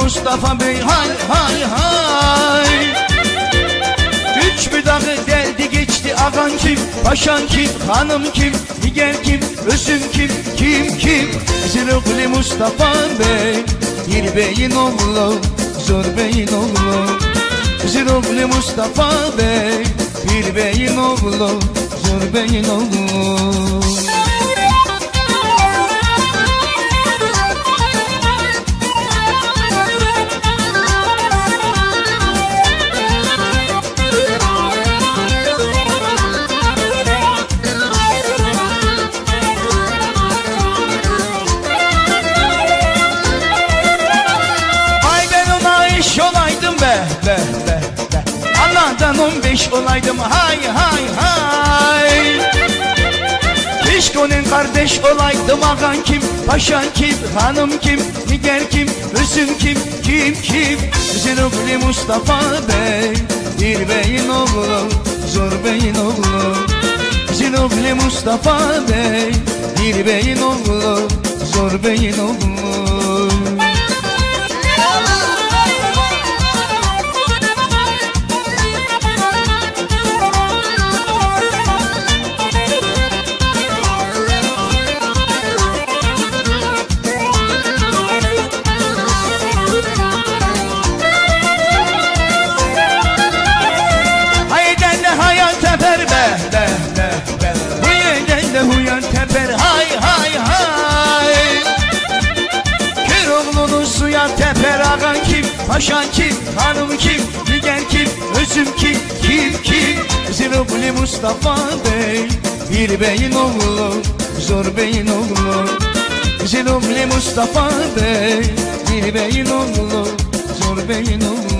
Mustafa Bey hay hay hay. Üç bir dağı deldi geçti, ağan kim, paşan kim, hanım kim, niger kim, özüm kim, kim? Zırhlı Mustafa Bey, bir beyin oğlu, zor beyin oğlu. Zırhlı Mustafa Bey, bir beyin oğlu, zor beyin oğlu. Anadan 15 olaydım hay hay hay. Keşke onun kardeş olaydım, ağan kim, paşan kim, hanım kim, niger kim, özüm kim? Zırhlı Mustafa Bey, bir beyin oğlu, zor beyin oğlu. Zırhlı Mustafa Bey, bir beyin oğlu, zor beyin oğlu. Huyan teper hay hay hay. Kör oğlunu suya teper, ağan kim, paşan kim, hanım kim, niger kim, özüm kim? Zırhlı Mustafa Bey, bir beyin oğlu, zor beyin oğlu. Zırhlı Mustafa Bey, bir beyin oğlu, zor beyin oğlu.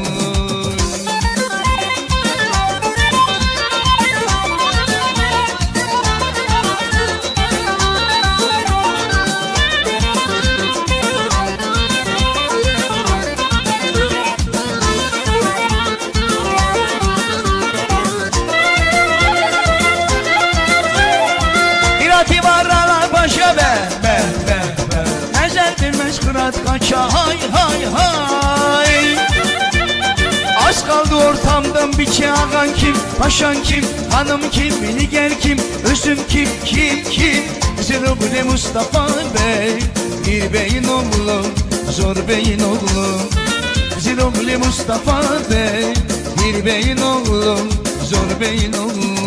Kaça hay hay hay. Az kaldı ortamdan biçe, ağan kim, paşan kim, hanım kim, niger kim, özüm kim? Zırhlı Mustafa Bey, bir beyin oğlu, zor beyin oğlu. Zırhlı Mustafa Bey, bir beyin oğlu, zor beyin oğlu.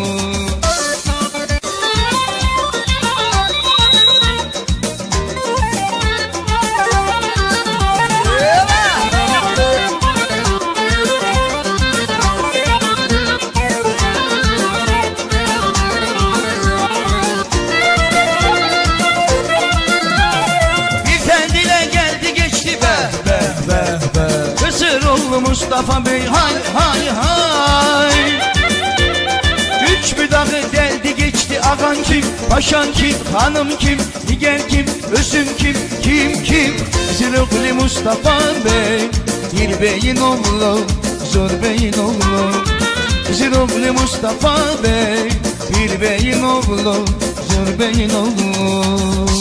Mustafa Bey hay hay hay. Üç bir dağı deldi geçti, ağan kim, paşan kim, hanım kim, niger kim, özüm kim? Zırhlı Mustafa Bey, bir beyin oğlu, zor beyin oğlu. Zırhlı Mustafa Bey, bir beyin oğlu, zor beyin oğlu.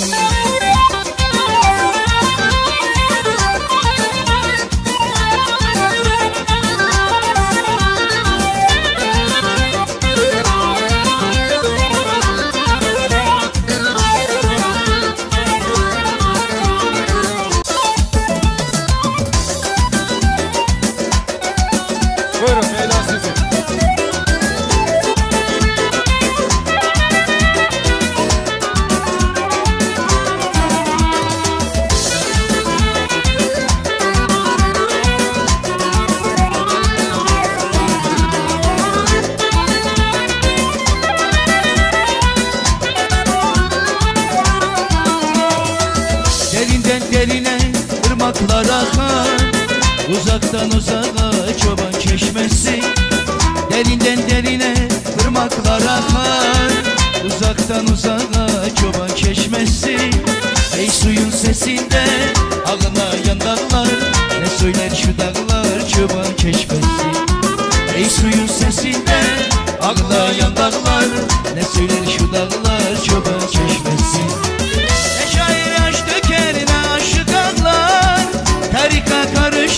Derine ırmaklar akar, uzaktan uzağa çoban çeşmesi. Derinden derine ırmaklar akar, uzaktan uzağa çoban çeşmesi. Ey suyun sesinde ağlayan dağlar, ne söyler şu dağlar çoban çeşmesi. Ey suyun sesinde ağlayan dağlar, ne söyler şu dağlar çoban çeşmesi. Ne şair yaş döker, ne aşık ağlar, tarika karış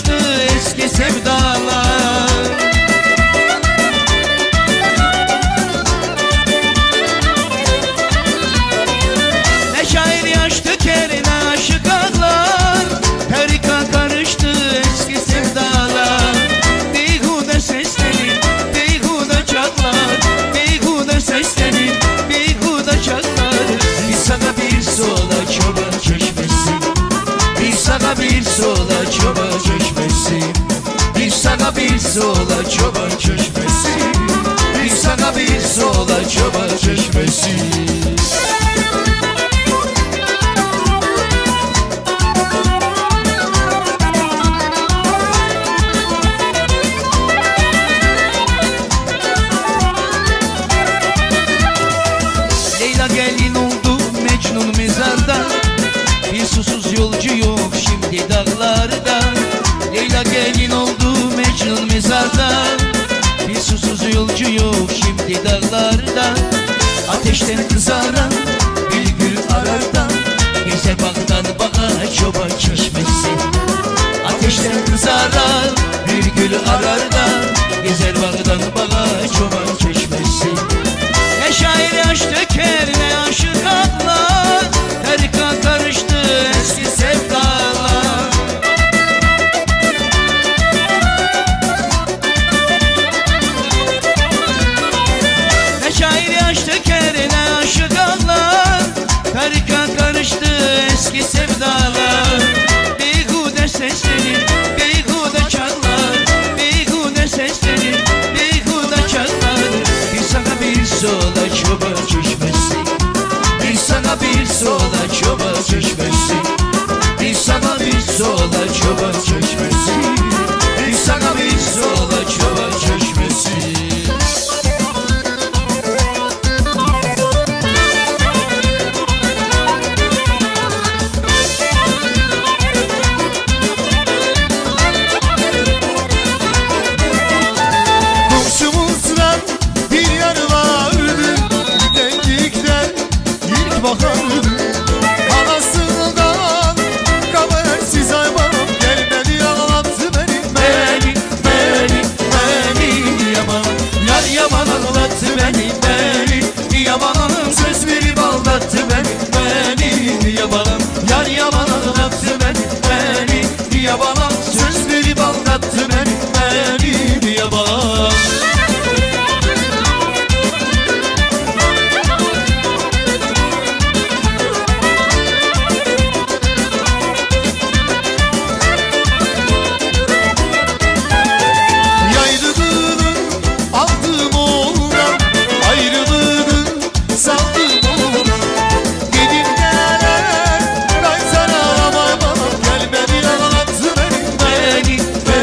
sana bir sola çoban çeşmesi, bir sana bir sola çoban çeşmesi. Leyla gelin oldu Mecnun mezarda, bir susuz yolcu yok şimdi dağlarda. Leyla gelin oldu Mecnun mezarda, bir susuz yolcu yok şimdi dağlarda. Ateşten kızaran bülbül ararda, gezer bağdan bağa çoban çeşmesi. Ateşten kızaran bülbül ararda, gezer bağdan bağa çoban çeşmesi. Ne şair yaş döker ne aşık ağlar, terika karıştı eski sevdalar. Ne şair yaş döker ne aşık ağlar, terika karıştı eski sevdalar. Beyhude seslenir, beyhude çağlar, beyhude seslenir, beyhude çağlar. Bir sana bir sola çoban çeşmesi, bir sana bir sola çoban çeşmesi, bir sana bir sola çoban çeşmesi, bir sana bir sola çoban çeşmesi. Komşumuzdan bir yar vardı, Denklikten ilk bakardı. Anasından habersiz hayvan gelmedi ağlattı beni. Beni yaman, yar yaman anlattı beni. Beni yamanım söz verip aldattı beni. Yamanım, yar yaman anlattı beni. Beni yamanım söz verip aldattı beni. Yaman. Yaylılığını aldım oğlan, ayrılığını saldım oğlan. Gidin gelenler kaytar ağlamay bana, gelmedi ağlattı beni.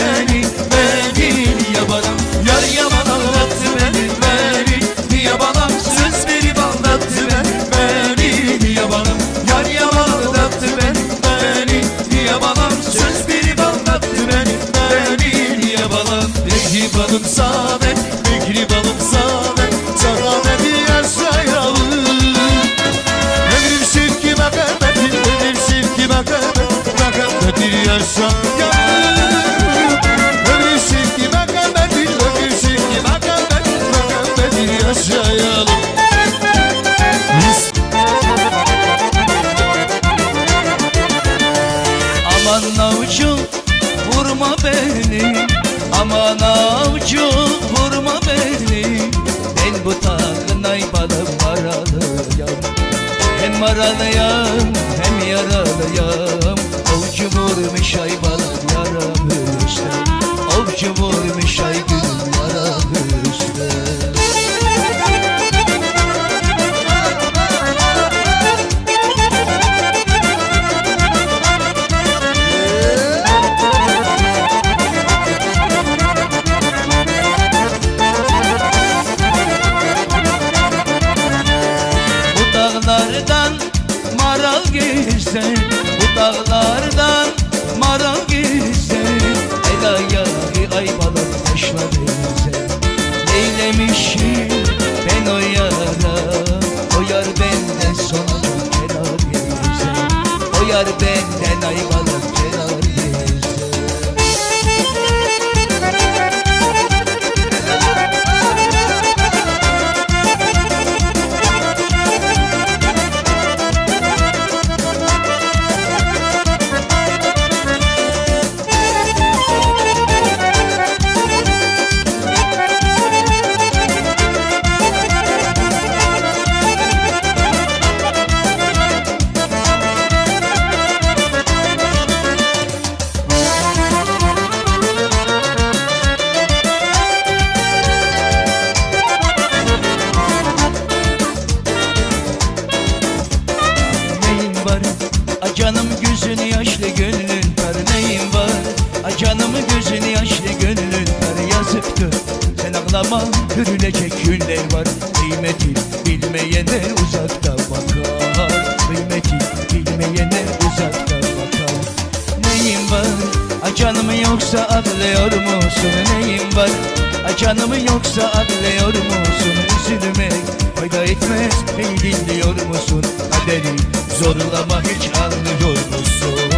Beni yabanım, yar yaman anlattı beni. Beni yabanım söz verip aldattı beni. Yabanım, yar yaman anlattı beni. Beni yabanım söz verip aldattı beni. Yabanım. Mehribanım saadet, mehribanım saadet, sana ne diyer sayalım. Ömrüm şirki makabetin, ömrüm şirki makabetin yaşayalım. Ömrüm şirki makabetin, ömrüm şirki makabetin yaşayalım. Aman avcum vurma beni, aman avcum vurma beni. Ben bu takınay balım maralıyam, hem maralıyam hem yaralıyam. Avcum vurmuş ay balım yaramıştı, avcum vurmuş ay gülüm yaramıştı. Dağlardan maral girsen, bu dağlardan maral girsen, el ayağı ay balık taşla benzer. Neylemişim ben o yara, o yar benden sonra çok kenar gezer. O yar benden ay balık kenar gezer. Ağlama, görülecek günler var. Kıymeti bilmeyenler uzakta bakar. Kıymeti bilmeyenler uzakta bakar. Neyim var? Canım yoksa ağlıyor musun? Neyim var? Canım yoksa ağlıyor musun? Üzülmek fayda etmez, beni dinliyor musun? Kaderi zorlama, hiç anlıyor musun?